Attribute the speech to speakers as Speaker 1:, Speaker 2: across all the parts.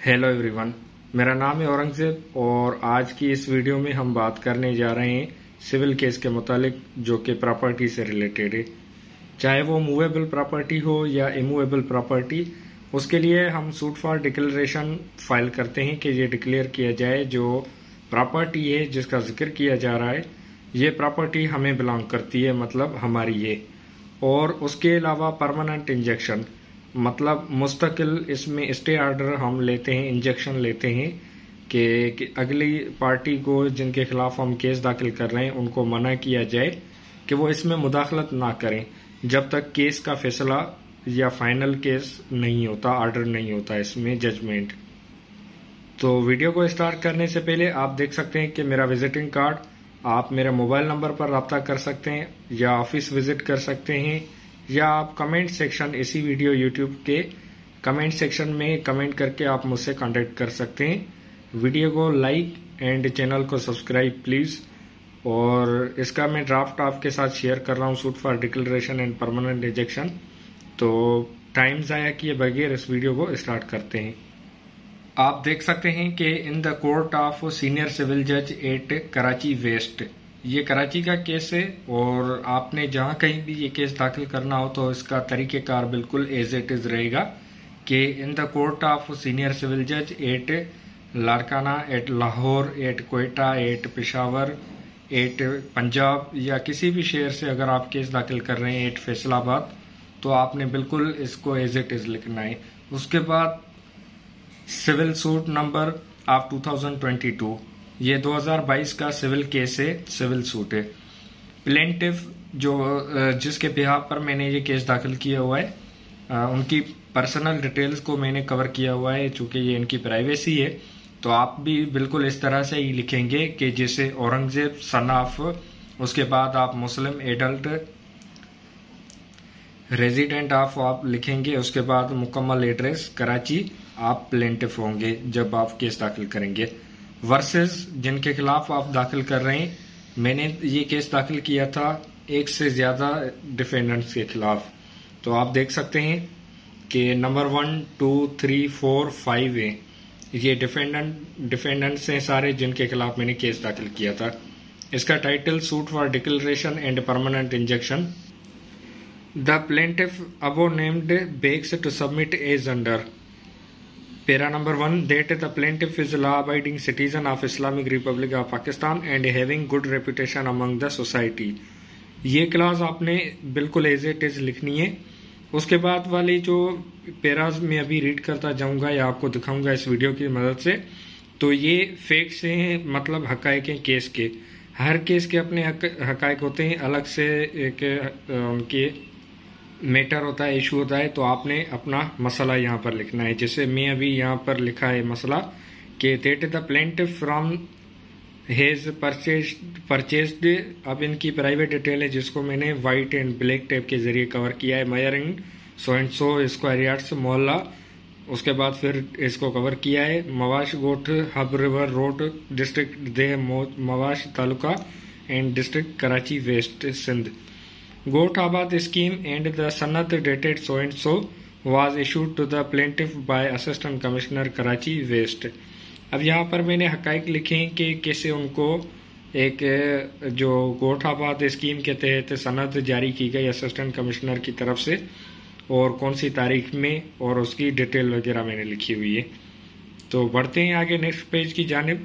Speaker 1: Hello everyone, मेरा नाम है औरंगजेब और आज की इस वीडियो में हम बात करने जा रहे हैं सिविल केस के मुतालिक जो कि प्रॉपर्टी से रिलेटेड है। चाहे वो मूवेबल प्रॉपर्टी हो या इमूवेबल प्रॉपर्टी, उसके लिए हम सूट फॉर डिक्लेरेशन फाइल करते हैं कि ये डिक्लेयर किया जाए जो प्रॉपर्टी है जिसका जिक्र किया जा रहा है ये प्रॉपर्टी हमें बिलोंग करती है, मतलब हमारी है। और उसके अलावा परमानेंट इंजेक्शन मतलब मुस्तकिल इसमें स्टे ऑर्डर हम लेते हैं, इंजेक्शन लेते हैं कि अगली पार्टी को जिनके खिलाफ हम केस दाखिल कर रहे हैं उनको मना किया जाए कि वो इसमें मुदाखलत ना करें जब तक केस का फैसला या फाइनल केस नहीं होता, ऑर्डर नहीं होता इसमें जजमेंट। तो वीडियो को स्टार्ट करने से पहले आप देख सकते हैं कि मेरा विजिटिंग कार्ड आप मेरे मोबाइल नंबर पर रब्ता कर सकते हैं या ऑफिस विजिट कर सकते हैं या आप कमेंट सेक्शन, इसी वीडियो यूट्यूब के कमेंट सेक्शन में कमेंट करके आप मुझसे कांटेक्ट कर सकते हैं। वीडियो को लाइक एंड चैनल को सब्सक्राइब प्लीज। और इसका मैं ड्राफ्ट आपके साथ शेयर कर रहा हूँ, suit for declaration and permanent injunction. तो टाइम ज़ाया किए बगैर इस वीडियो को स्टार्ट करते हैं। आप देख सकते हैं कि in the court of senior civil जज एट कराची वेस्ट, ये कराची का केस है और आपने जहां कहीं भी ये केस दाखिल करना हो तो इसका तरीकेकार बिल्कुल एज इट इज रहेगा कि in the court of senior civil जज at Larkana, at Lahore, at Quetta, at Peshawar, at Punjab या किसी भी शहर से अगर आप केस दाखिल कर रहे हैं, एट फैसलाबाद, तो आपने बिल्कुल इसको एज इट इज लिखना है। उसके बाद सिविल सूट नंबर ऑफ 2022, ये 2022 का सिविल केस है, सिविल सूट है। प्लेंटिफ जो जिसके बिहाफ पर मैंने ये केस दाखिल किया हुआ है उनकी पर्सनल डिटेल्स को मैंने कवर किया हुआ है, चूंकि ये इनकी प्राइवेसी है। तो आप भी बिल्कुल इस तरह से ही लिखेंगे कि जैसे औरंगजेब सन ऑफ, उसके बाद आप मुस्लिम एडल्ट रेजिडेंट ऑफ आप लिखेंगे, उसके बाद मुकम्मल एड्रेस कराची, आप प्लेंटिफ होंगे जब आप केस दाखिल करेंगे। वर्सेस जिनके खिलाफ आप दाखिल कर रहे हैं, मैंने ये केस दाखिल किया था एक से ज्यादा डिफेंडेंट्स के खिलाफ। तो आप देख सकते हैं कि नंबर 1, 2, 3, 4, 5 है, ये डिफेंडेंट्स हैं सारे जिनके खिलाफ मैंने केस दाखिल किया था। इसका title suit for declaration and permanent injunction. The plaintiff above named begs to submit as under Para number 1 that the plaintiff is a law-abiding citizen of Islamic Republic of Pakistan and having good reputation among the society। ये class आपने बिल्कुल as it is लिखनी है। उसके बाद वाली जो paras में अभी रीड करता जाऊंगा या आपको दिखाऊंगा इस वीडियो की मदद से, तो ये फैक्ट्स हैं, मतलब हकायक हैं केस के। हर केस के अपने हकायक होते हैं, अलग से एक उनके मैटर होता है, इशू होता है। तो आपने अपना मसला यहाँ पर लिखना है। जैसे मैं अभी यहाँ पर लिखा है मसला कि that the plaintiff from has purchased, अब इनकी प्राइवेट डिटेल है जिसको मैंने व्हाइट एंड ब्लैक टेप के जरिए कवर किया है। मयरिंग so and so square yards मोहल्ला, उसके बाद फिर इसको कवर किया है। Mawash Goth Hub river road, district दे Mawash taluka and district Karachi west Sindh. Gotabad scheme and the sanad dated so and so was issued to the plaintiff by Assistant Commissioner Karachi West। अब यहाँ पर मैंने हकाइक लिखे हैं कि कैसे उनको एक जो गोठाबाद स्कीम के तहत सनद जारी की गई असिस्टेंट कमिश्नर की तरफ से और कौन सी तारीख में, और उसकी डिटेल वगैरह मैंने लिखी हुई है। तो बढ़ते हैं आगे नेक्स्ट पेज की जानिब।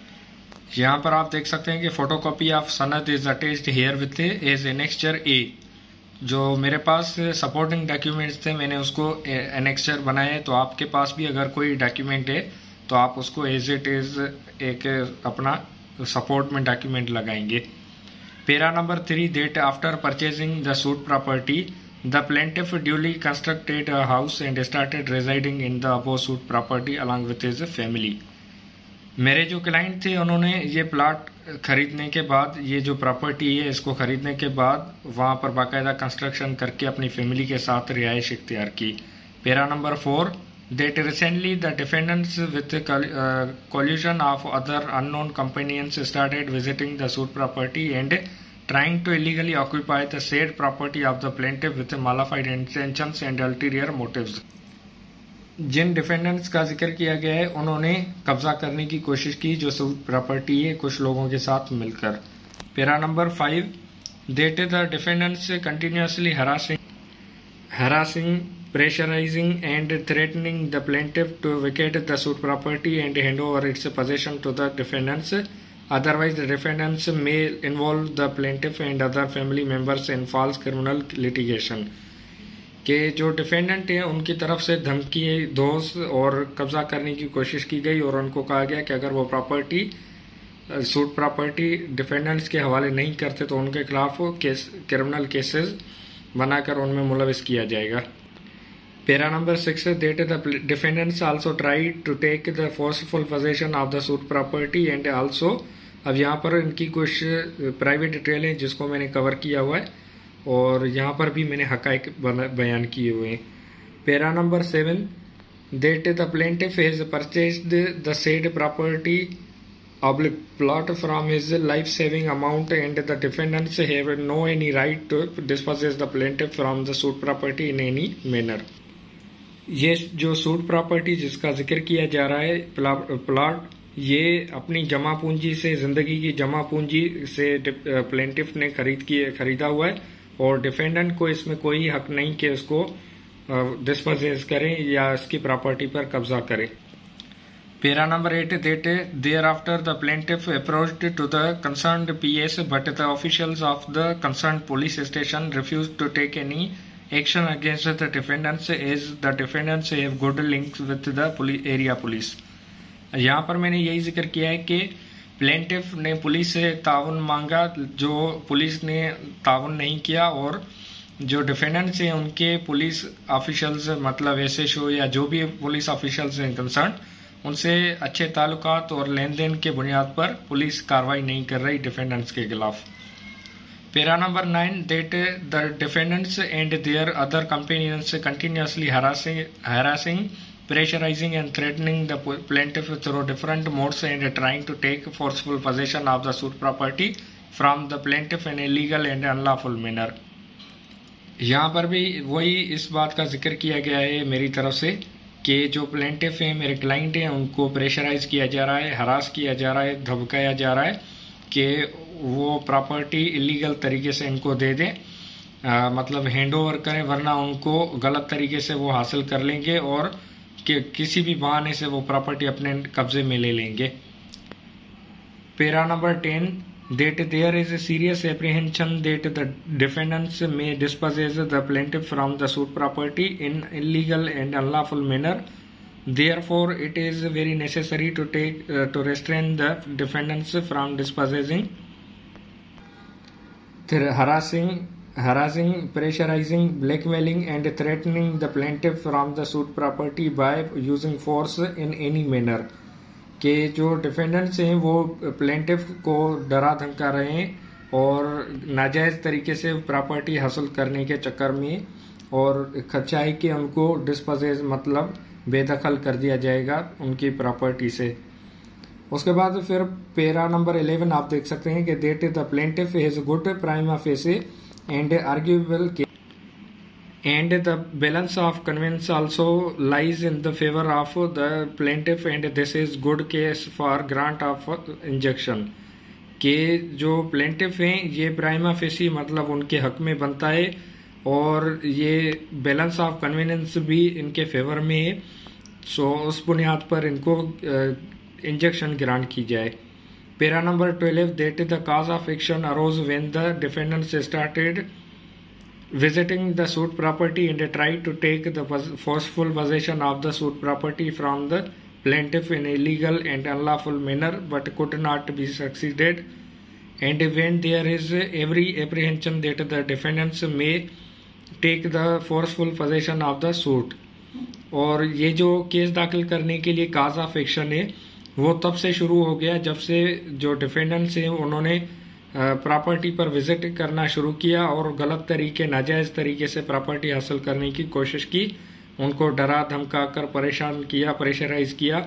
Speaker 1: यहाँ पर आप देख सकते हैं कि फोटोकॉपी ऑफ सनद is attached herewith as annexure A. जो मेरे पास सपोर्टिंग डॉक्यूमेंट्स थे मैंने उसको एनेक्चर बनाए। तो आपके पास भी अगर कोई डॉक्यूमेंट है तो आप उसको एज इट इज एक अपना सपोर्ट में डॉक्यूमेंट लगाएंगे। Para number 3 that after purchasing the suit property the plaintiff duly constructed a house and started residing in the above suit property along with his family. मेरे जो client थे उन्होंने ये plot खरीदने के बाद, ये जो प्रॉपर्टी है इसको खरीदने के बाद वहां पर बाकायदा कंस्ट्रक्शन करके अपनी फैमिली के साथ रिहाइश इख्तियार की। Para number 4 that recently the defendants with collusion of other unknown companions started visiting the suit property and trying to illegally occupy the said property of the plaintiff with modified intentions and ulterior motives. जिन defendants का जिक्र किया गया है उन्होंने कब्जा करने की कोशिश की जो सूट प्रॉपर्टी है कुछ लोगों के साथ मिलकर। Para number 5, that the defendants continuously harassing, pressurizing and threatening the plaintiff to vacate the suit property and hand over its possession to the defendants. Otherwise, the defendants may involve the plaintiff and other family members in false criminal litigation. कि जो defendant हैं उनकी तरफ से धमकी, दोष और कब्जा करने की कोशिश की गई और उनको कहा गया कि अगर वो प्रॉपर्टी सूट प्रॉपर्टी डिफेंडेंट्स के हवाले नहीं करते तो उनके खिलाफ क्रिमिनल केसेस बनाकर उनमें मुलविस किया जाएगा। Para number 6, that the defendants also try to take the forceful possession of the suit property and also, अब यहाँ पर इनकी कुछ प्राइवेट डिटेल है जिसको मैंने कवर किया हुआ है और यहाँ पर भी मैंने हकाइक बयान किए हुए हैं। Para number 7, that the plaintiff has purchased the said property plot from his life-saving amount and the defendants have no any right to dispossess the plaintiff from the suit property in any manner. ये जो suit property जिसका जिक्र किया जा रहा है plot, ये अपनी जमा पूंजी से, जिंदगी की जमा पूंजी से प्लेंटिफ ने खरीदा हुआ है और डिफेंडेंट को इसमें कोई हक नहीं कि इसको डिस्पोजेस करें या इसकी प्रॉपर्टी पर कब्जा करें। Para number 8, that thereafter the plaintiff approached to the concerned PS, but the officials of the concerned police station refused to take any action against the defendants as the defendants have good links with the area police. यहाँ पर मैंने यही जिक्र किया है कि plaintiff ने police से ताउन मांगा, जो पुलिस ने ताउन नहीं किया और जो डिफेंडेंट्स हैं उनके पुलिस ऑफिशियल्स मतलब SHO या जो भी पुलिस ऑफिशियल्स हैं कंसर्न, उनसे अच्छे ताल्लुकात और लेन देन के बुनियाद पर पुलिस कार्रवाई नहीं कर रही डिफेंडेंट्स के खिलाफ। Para number 9, that the defendants and their other companions continuously harassing, pressurizing and threatening the plaintiff through different modes and trying to take forceful possession of the suit property from the plaintiff in a illegal and unlawful manner. यहाँ पर भी वही इस बात का जिक्र किया गया है मेरी तरफ से कि जो प्लेंटिफ है, मेरे क्लाइंट हैं, उनको प्रेशराइज किया जा रहा है, हरास किया जा रहा है, धमकाया जा रहा है कि वो प्रॉपर्टी इलीगल तरीके से इनको दे दें, मतलब हैंड ओवर करें, वरना उनको गलत तरीके से वो हासिल कर लेंगे और कि किसी भी बहाने से वो प्रॉपर्टी अपने कब्जे में ले लेंगे। Para number 10, that there is a serious apprehension that the defendants may dispossess the plaintiff from the suit property in illegal and unlawful manner. Therefore, it is very necessary to restrain the defendants from dispossessing, harassing, pressurizing, blackmailing and threatening the plaintiff from the suit property by using force in any manner. कि जो defendants हैं वो plaintiff को डरा धमका रहे हैं और नाजायज़ तरीके से प्रॉपर्टी हासिल करने के चक्कर में और खदशा है कि उनको डिस्पोजेस मतलब बेदखल कर दिया जाएगा उनकी प्रॉपर्टी से। उसके बाद फिर पैरा नंबर 11 आप देख सकते हैं कि that the plaintiff has good prima facie and arguable and the balance of convenience also lies in the favor of the plaintiff and this is good case for grant of injunction। के जो plaintiff हैं ये prima facie मतलब उनके हक में बनता है और ये बैलेंस ऑफ कन्वीनियंस भी इनके फेवर में है, सो उस बुनियाद पर इनको इंजेक्शन ग्रांट की जाए। Para number 12, that the cause of action arose when the defendants started visiting the suit property and tried to take the forceful possession of the suit property from the plaintiff in a illegal and unlawful manner but could not be succeeded, and when there is every apprehension that the defendants may take the forceful possession of the suit। और ये जो case दाखिल करने के लिए काज of action है वो तब से शुरू हो गया जब से जो डिफेंडेंट्स हैं उन्होंने प्रॉपर्टी पर विजिट करना शुरू किया और गलत तरीके, नाजायज तरीके से प्रॉपर्टी हासिल करने की कोशिश की, उनको डरा धमका कर परेशान किया, प्रेशराइज किया।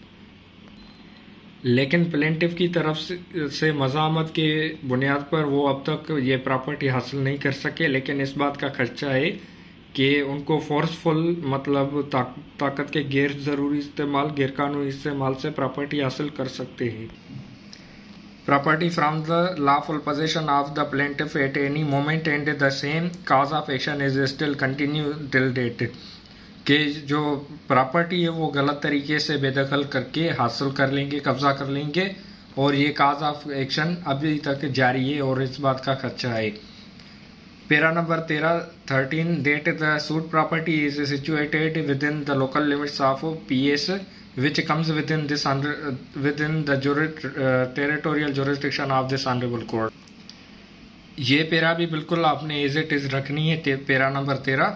Speaker 1: लेकिन प्लेंटिफ की तरफ से मज़ामत के बुनियाद पर वो अब तक ये प्रॉपर्टी हासिल नहीं कर सके, लेकिन इस बात का खर्चा है कि उनको फोर्सफुल मतलब ताकत के गैर जरूरी इस्तेमाल, गैरकानूनी इस्तेमाल से प्रॉपर्टी हासिल कर सकते हैं। Property from the lawful possession of the plaintiff at any moment and the same cause of action is still continue till date, कि जो प्रॉपर्टी है वो गलत तरीके से बेदखल करके हासिल कर लेंगे, कब्जा कर लेंगे, और ये काज ऑफ एक्शन अभी तक जारी है और इस बात का खदशा है। Para number 13 that the suit property is situated within the local limits of PS which comes within the territorial jurisdiction of this honorable court। ये पैरा भी बिल्कुल आपने एज इट इज रखनी है। पैरा नंबर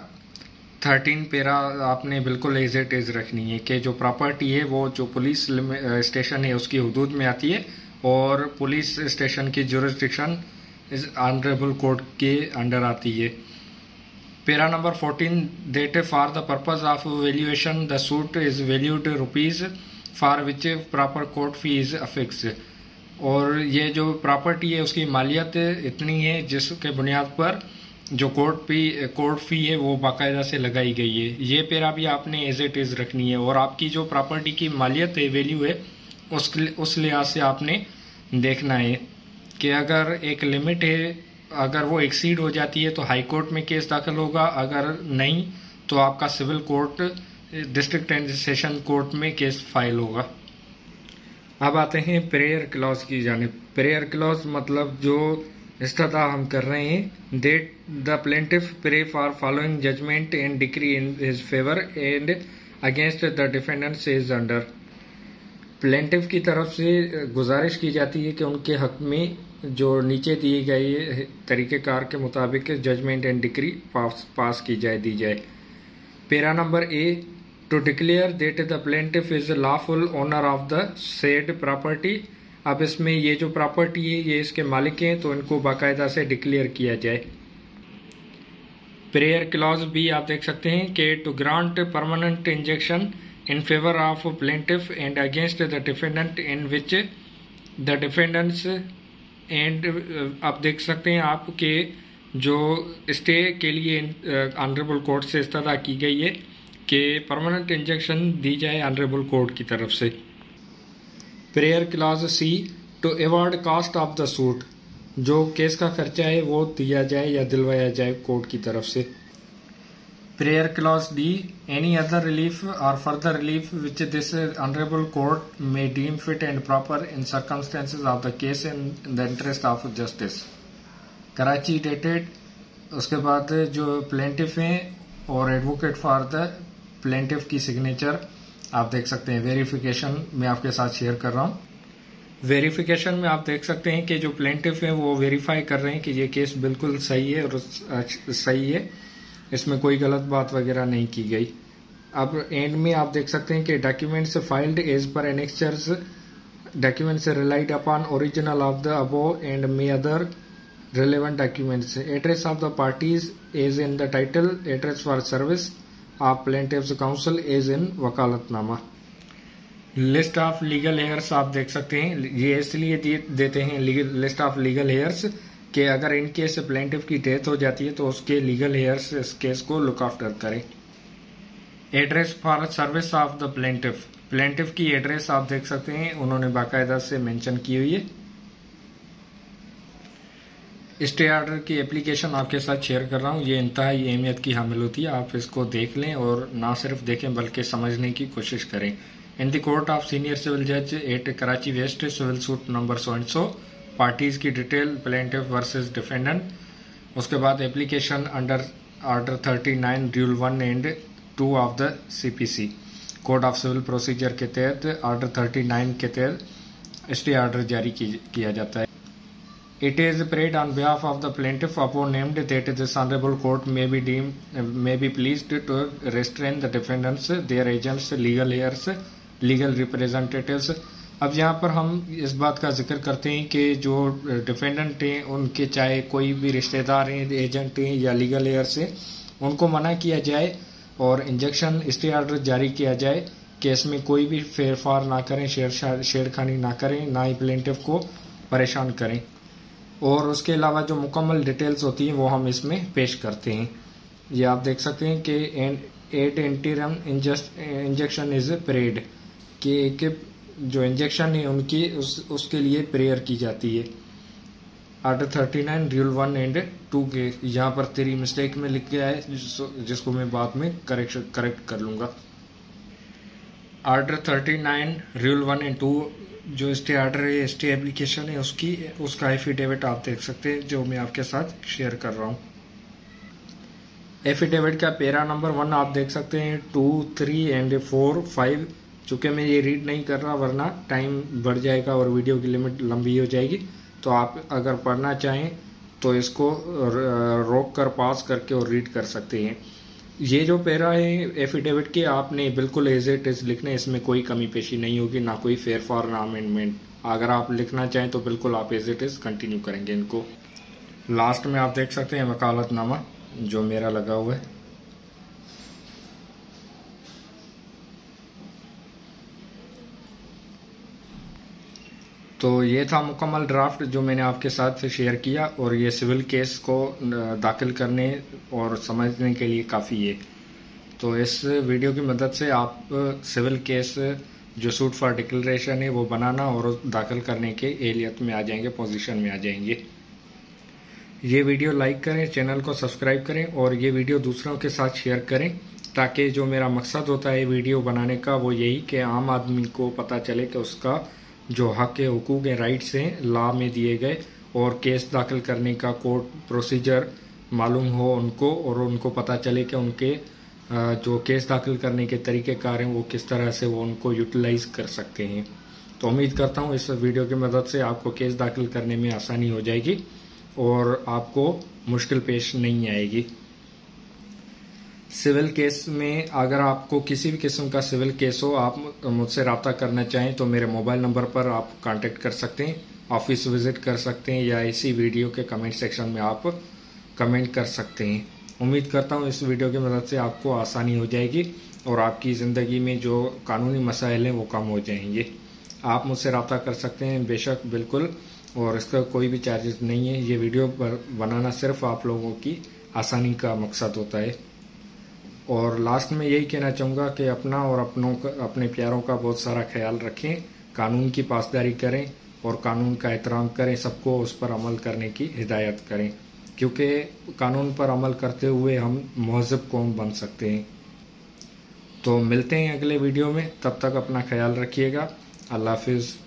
Speaker 1: 13 पैरा आपने बिल्कुल as it is रखनी है कि जो प्रॉपर्टी है वो जो पुलिस स्टेशन है उसकी हुदूद में आती है और पुलिस स्टेशन की जुरिस्डिक्शन इस ऑनरेबल कोर्ट के अंडर आती है। Para number 14 that for the purpose of valuation the suit is valued rupees for which proper court fee is affixed, और ये जो प्रॉपर्टी है उसकी मालियत इतनी है जिसके बुनियाद पर जो कोर्ट फी है वो बाकायदा से लगाई गई है। ये पैरा भी आपने एज इट इज रखनी है और आपकी जो प्रॉपर्टी की मालियत है, वैल्यू है, उस लिहाज से आपने देखना है कि अगर एक लिमिट है, अगर वो एक्सीड हो जाती है तो हाई कोर्ट में केस दाखिल होगा, अगर नहीं तो आपका civil court, district and session court में केस फाइल होगा। अब आते हैं प्रेयर क्लॉज की जानिब। प्रेयर क्लॉज मतलब जो इस्तदा हम कर रहे हैं, that the plaintiff pray for following judgment and decree in his favour and against the defendant is under. Plaintiff की तरफ से गुजारिश की जाती है कि उनके हक में जो नीचे दिए गए तरीक़ेकार के मुताबिक जजमेंट एंड डिक्री पास की जाए, दी जाए। Para number A to declare that the plaintiff is lawful owner of the said property. अब इसमें ये जो प्रॉपर्टी है ये इसके मालिक हैं तो इनको बाकायदा से डिक्लेयर किया जाए। प्रेयर क्लॉज भी आप देख सकते हैं कि to grant permanent injunction in favour of plaintiff and against the defendant in which the defendants and आप देख सकते हैं आपके जो स्टे के लिए ऑनरेबल कोर्ट से इस्तदा की गई है कि परमानेंट इंजेक्शन दी जाए ऑनरेबल कोर्ट की तरफ से। Prayer clause C to award cost of the suit, जो केस का खर्चा है वो दिया जाए या दिलवाया जाए कोर्ट की तरफ से। Prayer clause D any other relief और further relief which this honourable court may deem fit and proper in circumstances of the case in the interest of justice. Karachi dated, उसके बाद जो प्लेंटिफ हैं और एडवोकेट फॉर द प्लेंटिफ की signature आप देख सकते हैं। वेरिफिकेशन में आपके साथ शेयर कर रहा हूँ। वेरिफिकेशन में आप देख सकते हैं कि जो प्लेंटिफ हैं वो वेरीफाई कर रहे हैं कि ये केस बिल्कुल सही है और सही है, इसमें कोई गलत बात वगैरह नहीं की गई। अब एंड में आप देख सकते हैं कि documents filed as per annexures, documents relied upon original of the above and may other relevant documents. Address of the parties is in the title. Address for service of plaintiff's counsel is in वकालतनामा। List of legal heirs आप देख सकते हैं, ये इसलिए देते हैं list of legal heirs कि अगर इन केस प्लेंटिफ की डेथ हो जाती है तो उसके लीगल हेयर्स इस केस को लुक आफ्टर करें। Address for service of the plaintiff, plaintiff की एड्रेस आप देख सकते हैं उन्होंने बाकायदा से मेंशन की हुई है। स्टे ऑर्डर की एप्लीकेशन आपके साथ शेयर कर रहा हूँ, ये इंतहाई अहमियत की हामिल होती है, आप इसको देख लें और ना सिर्फ देखें बल्कि समझने की कोशिश करें। In the court of senior civil जज at Karachi west, civil suit number 100, parties की डिटेल प्लेंटिफ वर्सेस डिफेंडेंट, उसके बाद application under order 39 rule 1 and 2 of the CPC code of civil procedure के तहत ऑर्डर 39 के तहत स्टे ऑर्डर जारी किया जाता है। It is prayed on behalf of the plaintiff upon named that this honorable court may be pleased to restrain the defendants, their agents, legal heirs, legal representatives। अब यहाँ पर हम इस बात का जिक्र करते हैं कि जो डिफेंडेंट हैं उनके चाहे कोई भी रिश्तेदार हैं, एजेंट हैं या लीगल हेयर्स हैं, उनको मना किया जाए और इंजेक्शन स्टे ऑर्डर जारी किया जाए कि इसमें कोई भी फेरफार ना करें, छेड़खानी ना करें, ना ही प्लेंटिफ को परेशान करें। और उसके अलावा जो मुकम्मल डिटेल्स होती हैं वो हम इसमें पेश करते हैं। ये आप देख सकते हैं कि 8 एंटीरम इंजेक्शन इज प्रेड, कि एक जो इंजेक्शन है उनकी उसके लिए प्रेयर की जाती है। आर्डर 39 रूल 1 एंड 2 के यहाँ पर 3 मिस्टेक में लिख गया है जिसको मैं बाद में करेक्ट कर लूंगा। आर्डर 39 रूल 1 एंड 2 जो स्टे आर्डर है, स्टे एप्लीकेशन है, उसका एफिडेविट आप देख सकते हैं जो मैं आपके साथ शेयर कर रहा हूँ। एफिडेविट का पैरा नंबर 1 आप देख सकते हैं, 2, 3 एंड 4, 5। चूंकि मैं ये रीड नहीं कर रहा वरना टाइम बढ़ जाएगा और वीडियो की लिमिट लंबी हो जाएगी, तो आप अगर पढ़ना चाहें तो इसको रोक कर पास करके और रीड कर सकते हैं। ये जो पैरा है एफिडेविट के आपने बिल्कुल एज इट इज लिखना है, इसमें कोई कमी पेशी नहीं होगी, ना कोई फेरफार ना अमेंडमेंट। अगर आप लिखना चाहें तो बिल्कुल आप एज इट इज कंटिन्यू करेंगे इनको। लास्ट में आप देख सकते हैं वकालतनामा जो मेरा लगा हुआ है। तो ये था मुकम्मल ड्राफ्ट जो मैंने आपके साथ शेयर किया, और ये सिविल केस को दाखिल करने और समझने के लिए काफ़ी है। तो इस वीडियो की मदद से आप सिविल केस जो सूट फॉर डिक्लेरेशन है वो बनाना और दाखिल करने के एहलियत में आ जाएंगे, पोजीशन में आ जाएंगे। ये वीडियो लाइक करें, चैनल को सब्सक्राइब करें और ये वीडियो दूसरों के साथ शेयर करें, ताकि जो मेरा मकसद होता है वीडियो बनाने का वो यही कि आम आदमी को पता चले कि उसका जो हक है, हुकूक है, राइट्स हैं लॉ में दिए गए, और केस दाखिल करने का कोर्ट प्रोसीजर मालूम हो उनको, और उनको पता चले कि उनके जो केस दाखिल करने के तरीक़ेकार हैं वो किस तरह से वो उनको यूटिलाइज कर सकते हैं। तो उम्मीद करता हूँ इस वीडियो की मदद से आपको केस दाखिल करने में आसानी हो जाएगी और आपको मुश्किल पेश नहीं आएगी। सिविल केस में अगर आपको किसी भी किस्म का सिविल केस हो, आप मुझसे रब्ता करना चाहें तो मेरे मोबाइल नंबर पर आप कांटेक्ट कर सकते हैं, ऑफिस विजिट कर सकते हैं, या इसी वीडियो के कमेंट सेक्शन में आप कमेंट कर सकते हैं। उम्मीद करता हूं इस वीडियो की मदद से आपको आसानी हो जाएगी और आपकी ज़िंदगी में जो कानूनी मसाइल हैं वो कम हो जाएंगे। आप मुझसे रब्ता कर सकते हैं बेशक, बिल्कुल, और इसका कोई भी चार्जेस नहीं है। ये वीडियो बनाना सिर्फ आप लोगों की आसानी का मकसद होता है। और लास्ट में यही कहना चाहूँगा कि अपना और अपने प्यारों का बहुत सारा ख्याल रखें, कानून की पासदारी करें और कानून का एहतराम करें, सबको उस पर अमल करने की हिदायत करें, क्योंकि कानून पर अमल करते हुए हम महज़ब कौम बन सकते हैं। तो मिलते हैं अगले वीडियो में, तब तक अपना ख्याल रखिएगा। अल्लाह हाफिज़।